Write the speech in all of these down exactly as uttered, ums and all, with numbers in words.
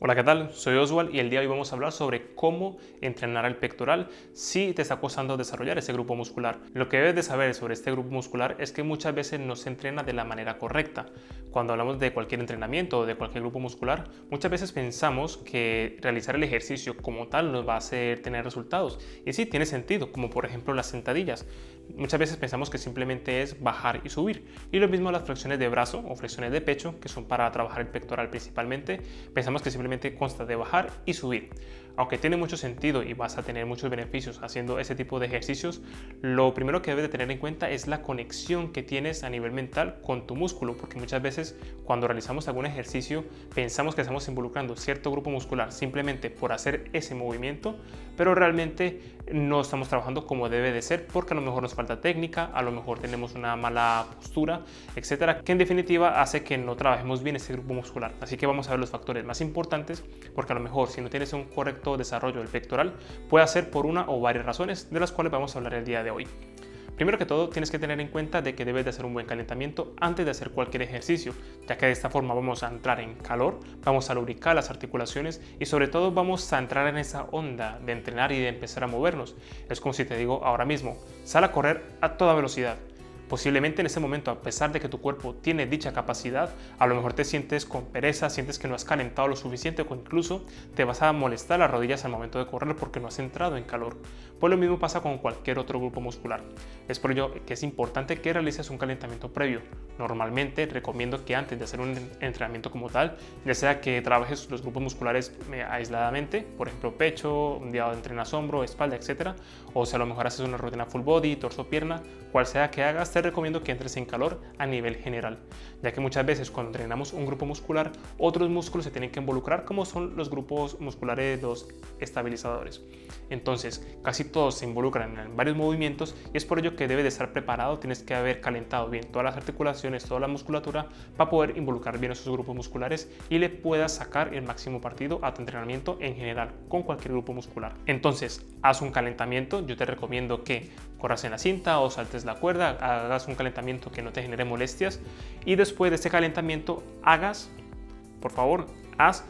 Hola, ¿qué tal? Soy Oswald y el día de hoy vamos a hablar sobre cómo entrenar el pectoral si te está costando desarrollar ese grupo muscular. Lo que debes de saber sobre este grupo muscular es que muchas veces no se entrena de la manera correcta. Cuando hablamos de cualquier entrenamiento o de cualquier grupo muscular, muchas veces pensamos que realizar el ejercicio como tal nos va a hacer tener resultados. Y sí, tiene sentido, como por ejemplo las sentadillas. Muchas veces pensamos que simplemente es bajar y subir. Y lo mismo las flexiones de brazo o flexiones de pecho, que son para trabajar el pectoral principalmente. Pensamos que simplemente consta de bajar y subir. Aunque tiene mucho sentido y vas a tener muchos beneficios haciendo ese tipo de ejercicios, lo primero que debes de tener en cuenta es la conexión que tienes a nivel mental con tu músculo, porque muchas veces cuando realizamos algún ejercicio pensamos que estamos involucrando cierto grupo muscular simplemente por hacer ese movimiento, pero realmente no estamos trabajando como debe de ser, porque a lo mejor nos falta técnica, a lo mejor tenemos una mala postura, etcétera, que en definitiva hace que no trabajemos bien ese grupo muscular. Así que vamos a ver los factores más importantes, porque a lo mejor si no tienes un correcto desarrollo del pectoral puede ser por una o varias razones, de las cuales vamos a hablar el día de hoy. Primero que todo, tienes que tener en cuenta de que debes de hacer un buen calentamiento antes de hacer cualquier ejercicio, ya que de esta forma vamos a entrar en calor, vamos a lubricar las articulaciones y sobre todo vamos a entrar en esa onda de entrenar y de empezar a movernos. Es como si te digo ahora mismo, sal a correr a toda velocidad. Posiblemente en ese momento, a pesar de que tu cuerpo tiene dicha capacidad, a lo mejor te sientes con pereza, sientes que no has calentado lo suficiente o incluso te vas a molestar las rodillas al momento de correr porque no has entrado en calor. Pues lo mismo pasa con cualquier otro grupo muscular. Es por ello que es importante que realices un calentamiento previo. Normalmente recomiendo que antes de hacer un entrenamiento como tal, ya sea que trabajes los grupos musculares aisladamente, por ejemplo pecho, un día entrenas hombro, espalda, etcétera, o si a lo mejor haces una rutina full body, torso, pierna, cual sea que hagas, te recomiendo que entres en calor a nivel general, ya que muchas veces cuando entrenamos un grupo muscular, otros músculos se tienen que involucrar, como son los grupos musculares, los estabilizadores. Entonces, casi todos se involucran en varios movimientos y es por ello que debes de estar preparado, tienes que haber calentado bien todas las articulaciones, toda la musculatura, para poder involucrar bien esos grupos musculares y le puedas sacar el máximo partido a tu entrenamiento en general, con cualquier grupo muscular. Entonces, haz un calentamiento, yo te recomiendo que corras en la cinta o saltes la cuerda, hagas un calentamiento que no te genere molestias y después de este calentamiento hagas, por favor, haz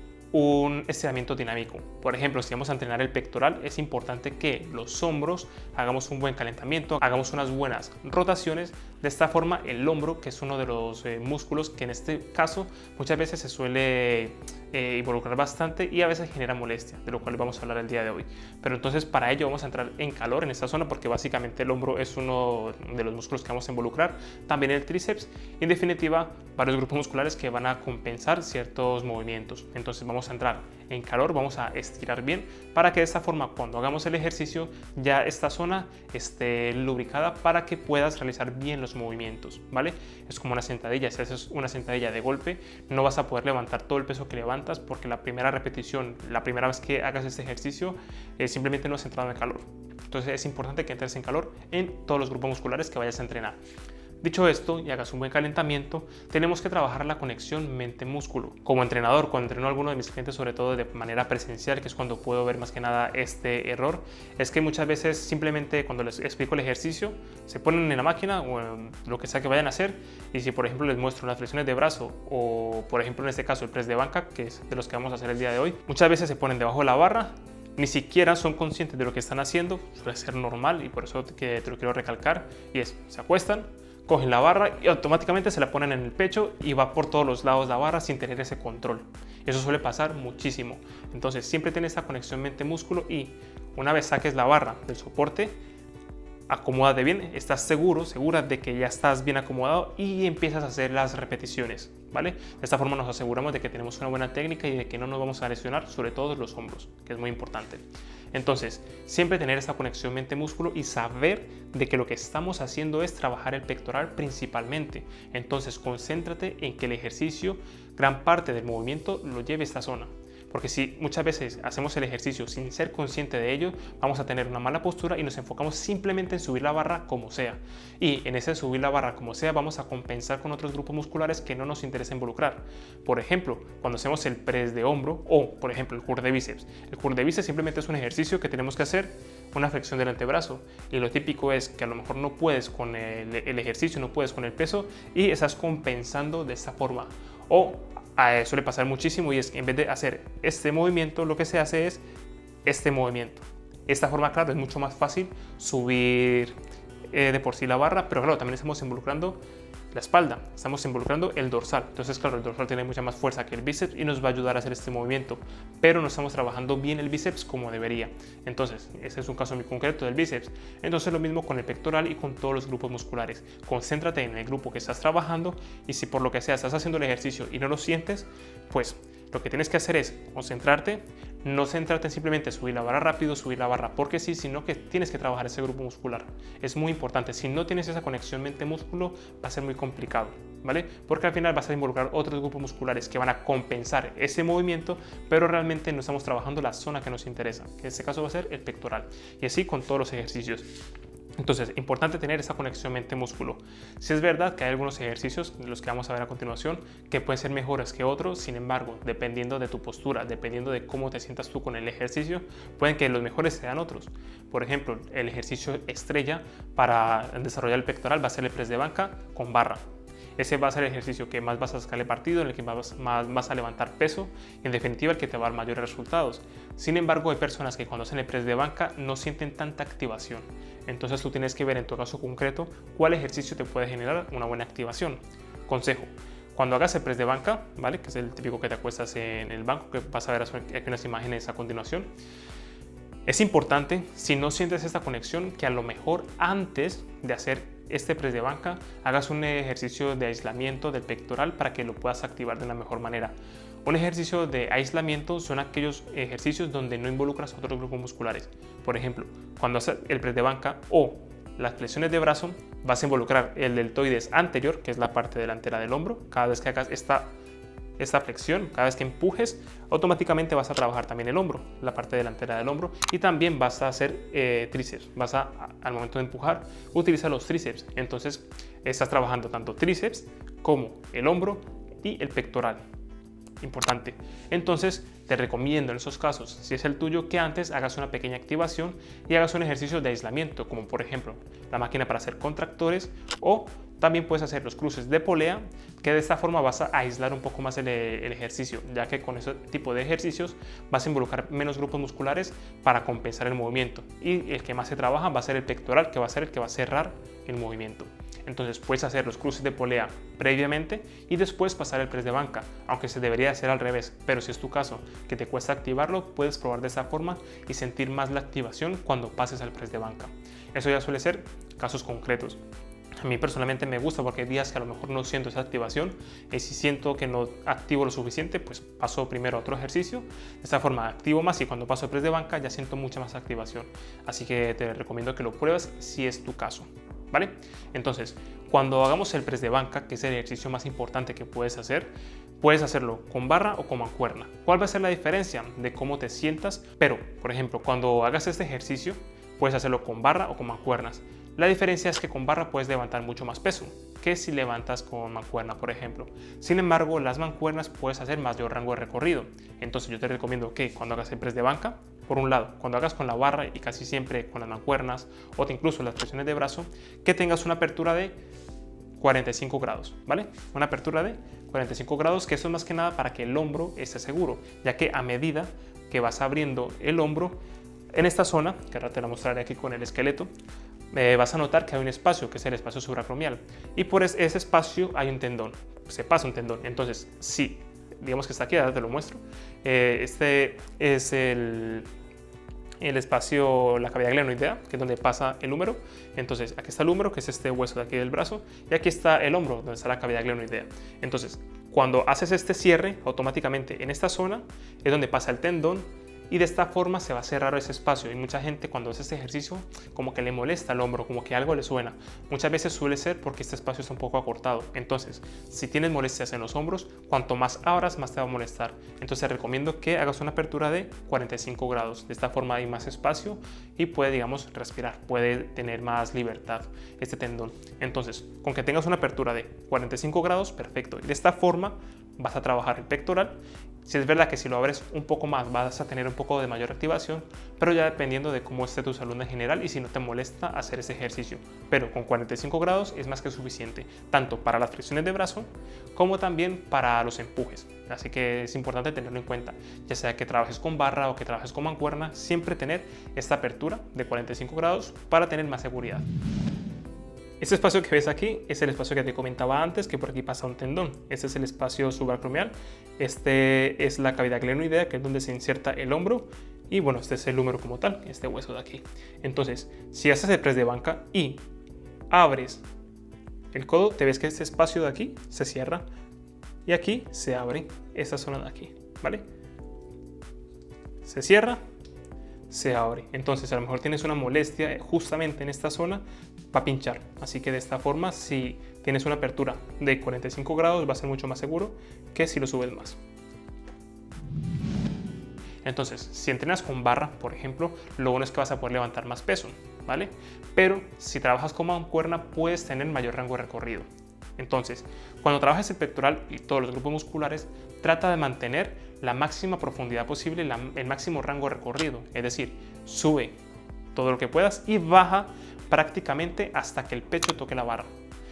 un estiramiento dinámico. Por ejemplo, si vamos a entrenar el pectoral, es importante que los hombros hagamos un buen calentamiento, hagamos unas buenas rotaciones. De esta forma, el hombro, que es uno de los eh, músculos que en este caso muchas veces se suele eh, involucrar bastante y a veces genera molestia, de lo cual vamos a hablar el día de hoy. Pero entonces para ello vamos a entrar en calor en esta zona, porque básicamente el hombro es uno de los músculos que vamos a involucrar, también el tríceps y en definitiva varios grupos musculares que van a compensar ciertos movimientos. Entonces vamos a entrar en calor, vamos a estirar bien para que de esta forma cuando hagamos el ejercicio ya esta zona esté lubricada para que puedas realizar bien los movimientos, ¿vale? Es como una sentadilla, si haces una sentadilla de golpe no vas a poder levantar todo el peso que levantas porque la primera repetición, la primera vez que hagas este ejercicio eh, simplemente no has entrado en calor. Entonces es importante que entres en calor en todos los grupos musculares que vayas a entrenar. Dicho esto y hagas un buen calentamiento, tenemos que trabajar la conexión mente-músculo. Como entrenador, cuando entreno a alguno de mis clientes, sobre todo de manera presencial, que es cuando puedo ver más que nada este error, es que muchas veces simplemente cuando les explico el ejercicio, se ponen en la máquina o en lo que sea que vayan a hacer y si por ejemplo les muestro unas flexiones de brazo o por ejemplo en este caso el press de banca, que es de los que vamos a hacer el día de hoy, muchas veces se ponen debajo de la barra, ni siquiera son conscientes de lo que están haciendo, suele ser normal y por eso que te lo quiero recalcar, y es, se acuestan, cogen la barra y automáticamente se la ponen en el pecho y va por todos los lados la barra sin tener ese control. Eso suele pasar muchísimo. Entonces siempre tienes esa conexión mente-músculo y una vez saques la barra del soporte, acomódate bien, estás seguro, segura de que ya estás bien acomodado y empiezas a hacer las repeticiones, ¿vale? De esta forma nos aseguramos de que tenemos una buena técnica y de que no nos vamos a lesionar, sobre todo los hombros, que es muy importante. Entonces, siempre tener esta conexión mente-músculo y saber de que lo que estamos haciendo es trabajar el pectoral principalmente. Entonces, concéntrate en que el ejercicio, gran parte del movimiento, lo lleve a esta zona. Porque si muchas veces hacemos el ejercicio sin ser consciente de ello, vamos a tener una mala postura y nos enfocamos simplemente en subir la barra como sea. Y en ese subir la barra como sea vamos a compensar con otros grupos musculares que no nos interesa involucrar. Por ejemplo, cuando hacemos el press de hombro o, por ejemplo, el curl de bíceps. El curl de bíceps simplemente es un ejercicio que tenemos que hacer, una flexión del antebrazo. Y lo típico es que a lo mejor no puedes con el, el ejercicio, no puedes con el peso y estás compensando de esta forma. O eh, suele pasar muchísimo, y es que en vez de hacer este movimiento, lo que se hace es este movimiento. Esta forma, claro, es mucho más fácil subir eh, de por sí la barra, pero claro, también estamos involucrando la espalda, estamos involucrando el dorsal. Entonces, claro, el dorsal tiene mucha más fuerza que el bíceps y nos va a ayudar a hacer este movimiento, pero no estamos trabajando bien el bíceps como debería. Entonces, ese es un caso muy concreto del bíceps. Entonces, lo mismo con el pectoral y con todos los grupos musculares. Concéntrate en el grupo que estás trabajando, y si por lo que sea estás haciendo el ejercicio y no lo sientes, pues lo que tienes que hacer es concentrarte, no centrarte en simplemente subir la barra rápido, subir la barra porque sí, sino que tienes que trabajar ese grupo muscular. Es muy importante. Si no tienes esa conexión mente-músculo, va a ser muy complicado, ¿vale? Porque al final vas a involucrar otros grupos musculares que van a compensar ese movimiento, pero realmente no estamos trabajando la zona que nos interesa, que en este caso va a ser el pectoral. Y así con todos los ejercicios. Entonces, importante tener esa conexión mente-músculo. Si es verdad que hay algunos ejercicios, de los que vamos a ver a continuación, que pueden ser mejores que otros, sin embargo, dependiendo de tu postura, dependiendo de cómo te sientas tú con el ejercicio, pueden que los mejores sean otros. Por ejemplo, el ejercicio estrella para desarrollar el pectoral va a ser el press de banca con barra. Ese va a ser el ejercicio que más vas a sacarle partido, en el que más, más vas a levantar peso, y en definitiva el que te va a dar mayores resultados. Sin embargo, hay personas que cuando hacen el press de banca no sienten tanta activación. Entonces tú tienes que ver en tu caso concreto cuál ejercicio te puede generar una buena activación. Consejo: cuando hagas el press de banca, ¿vale?, que es el típico que te acuestas en el banco, que vas a ver aquí unas imágenes a continuación, es importante, si no sientes esta conexión, que a lo mejor antes de hacer este press de banca hagas un ejercicio de aislamiento del pectoral para que lo puedas activar de una mejor manera. Un ejercicio de aislamiento son aquellos ejercicios donde no involucras a otros grupos musculares. Por ejemplo, cuando haces el press de banca o las flexiones de brazo, vas a involucrar el deltoides anterior, que es la parte delantera del hombro. Cada vez que hagas esta esta flexión, cada vez que empujes, automáticamente vas a trabajar también el hombro, la parte delantera del hombro, y también vas a hacer eh, tríceps. Vas a, al momento de empujar, utiliza los tríceps. Entonces estás trabajando tanto tríceps como el hombro y el pectoral. Importante. Entonces te recomiendo en esos casos, si es el tuyo, que antes hagas una pequeña activación y hagas un ejercicio de aislamiento, como por ejemplo la máquina para hacer contractores, o también puedes hacer los cruces de polea, que de esta forma vas a aislar un poco más el, el ejercicio, ya que con ese tipo de ejercicios vas a involucrar menos grupos musculares para compensar el movimiento, y el que más se trabaja va a ser el pectoral, que va a ser el que va a cerrar el movimiento. Entonces puedes hacer los cruces de polea previamente y después pasar el press de banca, aunque se debería hacer al revés, pero si es tu caso que te cuesta activarlo, puedes probar de esa forma y sentir más la activación cuando pases al press de banca. Eso ya suele ser casos concretos. A mí personalmente me gusta porque hay días que a lo mejor no siento esa activación, y si siento que no activo lo suficiente, pues paso primero a otro ejercicio. De esta forma activo más, y cuando paso el press de banca ya siento mucha más activación. Así que te recomiendo que lo pruebes si es tu caso, ¿vale? Entonces, cuando hagamos el press de banca, que es el ejercicio más importante que puedes hacer, puedes hacerlo con barra o con mancuerna. ¿Cuál va a ser la diferencia? De cómo te sientas. Pero, por ejemplo, cuando hagas este ejercicio, puedes hacerlo con barra o con mancuernas. La diferencia es que con barra puedes levantar mucho más peso que si levantas con mancuerna, por ejemplo. Sin embargo, las mancuernas puedes hacer mayor rango de recorrido. Entonces yo te recomiendo que cuando hagas el press de banca, por un lado, cuando hagas con la barra y casi siempre con las mancuernas, o incluso las flexiones de brazo, que tengas una apertura de cuarenta y cinco grados, ¿vale? Una apertura de cuarenta y cinco grados, que eso es más que nada para que el hombro esté seguro, ya que a medida que vas abriendo el hombro, en esta zona, que ahora te la mostraré aquí con el esqueleto, eh, vas a notar que hay un espacio, que es el espacio supracromial, y por ese espacio hay un tendón, se pasa un tendón. Entonces, sí, digamos que está aquí, ahora te lo muestro. Eh, este es el, el espacio, la cavidad glenoidea, que es donde pasa el húmero. Entonces, aquí está el húmero, que es este hueso de aquí del brazo, y aquí está el hombro, donde está la cavidad glenoidea. Entonces, cuando haces este cierre, automáticamente en esta zona es donde pasa el tendón, y de esta forma se va a cerrar ese espacio. Y mucha gente cuando hace este ejercicio como que le molesta el hombro, como que algo le suena. Muchas veces suele ser porque este espacio está un poco acortado. Entonces, si tienes molestias en los hombros, cuanto más abras, más te va a molestar. Entonces recomiendo que hagas una apertura de cuarenta y cinco grados. De esta forma hay más espacio y puede, digamos, respirar, puede tener más libertad este tendón. Entonces, con que tengas una apertura de cuarenta y cinco grados, perfecto. Y de esta forma vas a trabajar el pectoral Si es verdad que si lo abres un poco más vas a tener un poco de mayor activación, pero ya dependiendo de cómo esté tu salud en general y si no te molesta hacer ese ejercicio. Pero con cuarenta y cinco grados es más que suficiente, tanto para las flexiones de brazo como también para los empujes. Así que es importante tenerlo en cuenta, ya sea que trabajes con barra o que trabajes con mancuerna, siempre tener esta apertura de cuarenta y cinco grados para tener más seguridad. Este espacio que ves aquí es el espacio que te comentaba antes, que por aquí pasa un tendón. Este es el espacio subacromial, este es la cavidad glenoidea, que es donde se inserta el hombro, y bueno, este es el húmero como tal, este hueso de aquí. Entonces, si haces el press de banca y abres el codo, te ves que este espacio de aquí se cierra y aquí se abre esta zona de aquí, ¿vale? Se cierra, se abre. Entonces a lo mejor tienes una molestia justamente en esta zona, va a pinchar. Así que de esta forma, si tienes una apertura de cuarenta y cinco grados, va a ser mucho más seguro que si lo subes más. Entonces, si entrenas con barra, por ejemplo, lo bueno es que vas a poder levantar más peso, ¿vale? Pero si trabajas con mancuerna, puedes tener mayor rango de recorrido. Entonces, cuando trabajes el pectoral y todos los grupos musculares, trata de mantener la máxima profundidad posible, la, el máximo rango de recorrido. Es decir, sube todo lo que puedas y baja prácticamente hasta que el pecho toque la barra.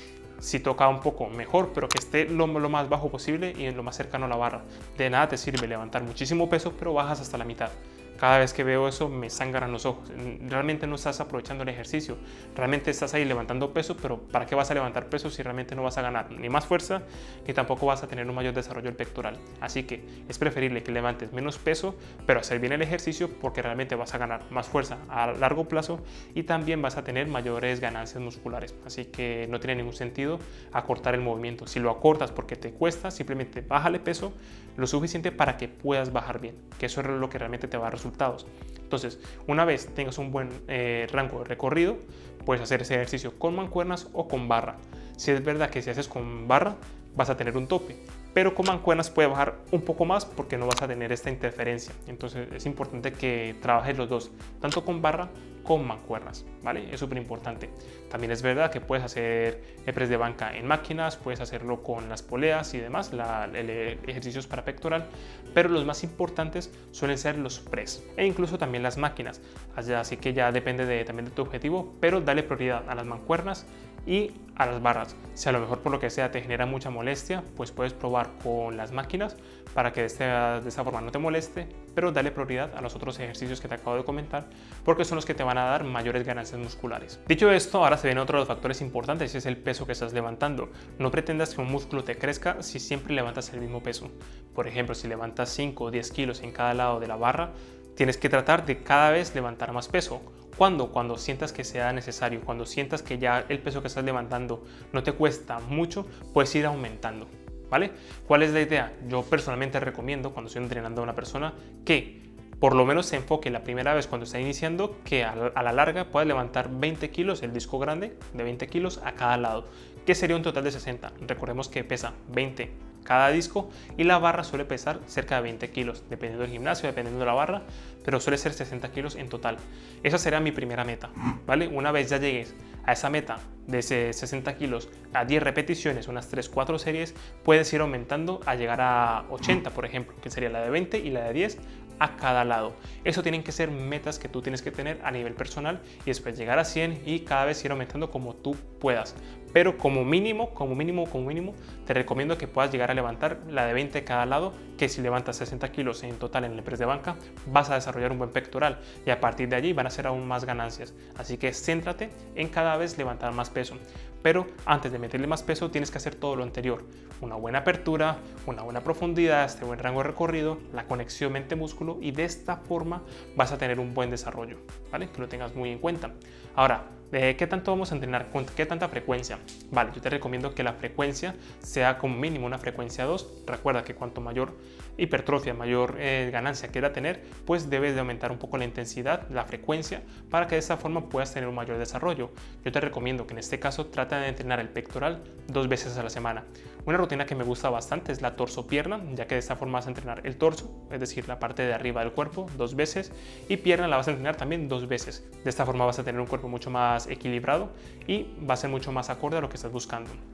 Si toca un poco mejor, pero que esté lo, lo más bajo posible y en lo más cercano a la barra. De nada te sirve levantar muchísimo peso, pero bajas hasta la mitad. Cada vez que veo eso me sangran los ojos. Realmente no estás aprovechando el ejercicio. Realmente estás ahí levantando peso, pero ¿para qué vas a levantar peso si realmente no vas a ganar ni más fuerza ni tampoco vas a tener un mayor desarrollo del pectoral? Así que es preferible que levantes menos peso, pero hacer bien el ejercicio porque realmente vas a ganar más fuerza a largo plazo y también vas a tener mayores ganancias musculares. Así que no tiene ningún sentido acortar el movimiento. Si lo acortas porque te cuesta, simplemente bájale peso lo suficiente para que puedas bajar bien, que eso es lo que realmente te va a resultar. Entonces, una vez tengas un buen eh, rango de recorrido, puedes hacer ese ejercicio con mancuernas o con barra. Si es verdad que si haces con barra, vas a tener un tope, pero con mancuernas puede bajar un poco más porque no vas a tener esta interferencia. Entonces, es importante que trabajes los dos, tanto con barra con mancuernas, ¿vale? Es súper importante. También es verdad que puedes hacer el press de banca en máquinas, puedes hacerlo con las poleas y demás, la, el, el, ejercicios para pectoral, pero los más importantes suelen ser los press e incluso también las máquinas. Así que ya depende de, también de tu objetivo, pero dale prioridad a las mancuernas y a las barras. Si a lo mejor por lo que sea te genera mucha molestia, pues puedes probar con las máquinas para que de esta, de esta forma no te moleste, pero dale prioridad a los otros ejercicios que te acabo de comentar porque son los que te van a dar mayores ganancias musculares. Dicho esto, ahora se viene otro de los factores importantes y es el peso que estás levantando. No pretendas que un músculo te crezca si siempre levantas el mismo peso. Por ejemplo, si levantas cinco o diez kilos en cada lado de la barra, tienes que tratar de cada vez levantar más peso. ¿Cuándo? Cuando sientas que sea necesario, cuando sientas que ya el peso que estás levantando no te cuesta mucho, puedes ir aumentando, ¿vale? ¿Cuál es la idea? Yo personalmente recomiendo cuando estoy entrenando a una persona que por lo menos se enfoque la primera vez cuando está iniciando que a la larga pueda levantar veinte kilos, el disco grande de veinte kilos a cada lado, que sería un total de sesenta. Recordemos que pesa veinte cada disco y la barra suele pesar cerca de veinte kilos, dependiendo del gimnasio, dependiendo de la barra, pero suele ser sesenta kilos en total. Esa será mi primera meta, ¿vale? Una vez ya llegues a esa meta de sesenta kilos a diez repeticiones, unas tres cuatro series, puedes ir aumentando a llegar a ochenta, por ejemplo, que sería la de veinte y la de diez a cada lado. Eso tienen que ser metas que tú tienes que tener a nivel personal y después llegar a cien y cada vez ir aumentando como tú puedas. Pero como mínimo, como mínimo, como mínimo, te recomiendo que puedas llegar a levantar la de veinte cada lado, que si levantas sesenta kilos en total en el press de banca, vas a desarrollar un buen pectoral y a partir de allí van a ser aún más ganancias. Así que céntrate en cada vez levantar más peso. Pero antes de meterle más peso tienes que hacer todo lo anterior. Una buena apertura, una buena profundidad, este buen rango de recorrido, la conexión mente-músculo y de esta forma vas a tener un buen desarrollo, ¿vale? Que lo tengas muy en cuenta. Ahora, ¿de qué tanto vamos a entrenar? ¿Con qué tanta frecuencia? Vale, yo te recomiendo que la frecuencia sea como mínimo una frecuencia dos. Recuerda que cuanto mayor hipertrofia, mayor eh, ganancia quiera tener, pues debes de aumentar un poco la intensidad, la frecuencia, para que de esta forma puedas tener un mayor desarrollo. Yo te recomiendo que en este caso trata de entrenar el pectoral dos veces a la semana. Una rutina que me gusta bastante es la torso-pierna, ya que de esta forma vas a entrenar el torso, es decir, la parte de arriba del cuerpo, dos veces, y pierna la vas a entrenar también dos veces. De esta forma vas a tener un cuerpo mucho más equilibrado y va a ser mucho más acorde a lo que estás buscando.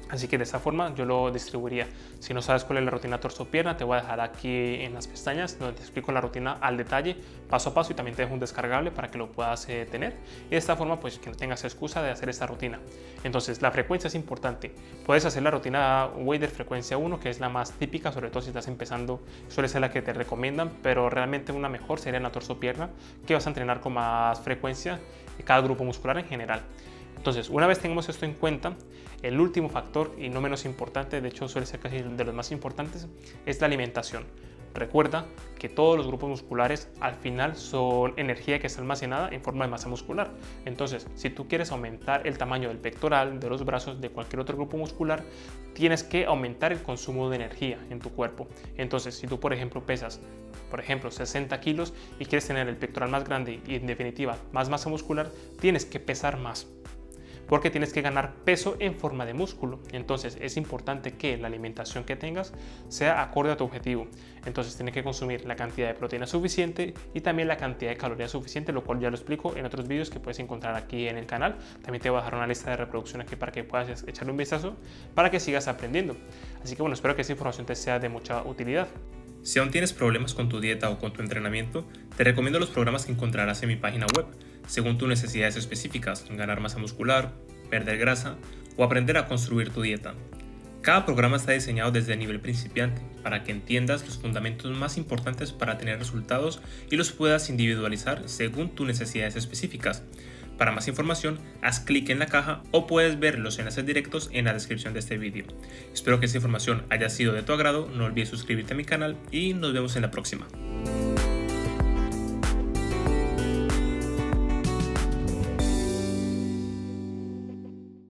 Así que de esa forma yo lo distribuiría. Si no sabes cuál es la rutina torso-pierna, te voy a dejar aquí en las pestañas donde te explico la rutina al detalle, paso a paso, y también te dejo un descargable para que lo puedas eh, tener. Y de esta forma, pues que no tengas excusa de hacer esta rutina. Entonces, la frecuencia es importante. Puedes hacer la rutina Wader frecuencia uno, que es la más típica, sobre todo si estás empezando, suele ser la que te recomiendan, pero realmente una mejor sería la torso-pierna, que vas a entrenar con más frecuencia de cada grupo muscular en general. Entonces, una vez tengamos esto en cuenta, el último factor, y no menos importante, de hecho suele ser casi de los más importantes, es la alimentación. Recuerda que todos los grupos musculares al final son energía que está almacenada en forma de masa muscular. Entonces, si tú quieres aumentar el tamaño del pectoral, de los brazos, de cualquier otro grupo muscular, tienes que aumentar el consumo de energía en tu cuerpo. Entonces, si tú, por ejemplo, pesas por ejemplo sesenta kilos y quieres tener el pectoral más grande y en definitiva más masa muscular, tienes que pesar más, porque tienes que ganar peso en forma de músculo. Entonces es importante que la alimentación que tengas sea acorde a tu objetivo. Entonces tienes que consumir la cantidad de proteína suficiente y también la cantidad de calorías suficiente, lo cual ya lo explico en otros vídeos que puedes encontrar aquí en el canal. También te voy a dejar una lista de reproducción aquí para que puedas echarle un vistazo, para que sigas aprendiendo. Así que bueno, espero que esta información te sea de mucha utilidad. Si aún tienes problemas con tu dieta o con tu entrenamiento, te recomiendo los programas que encontrarás en mi página web, según tus necesidades específicas: ganar masa muscular, perder grasa o aprender a construir tu dieta. Cada programa está diseñado desde el nivel principiante para que entiendas los fundamentos más importantes para tener resultados y los puedas individualizar según tus necesidades específicas. Para más información, haz clic en la caja o puedes ver los enlaces directos en la descripción de este vídeo. Espero que esta información haya sido de tu agrado, no olvides suscribirte a mi canal y nos vemos en la próxima.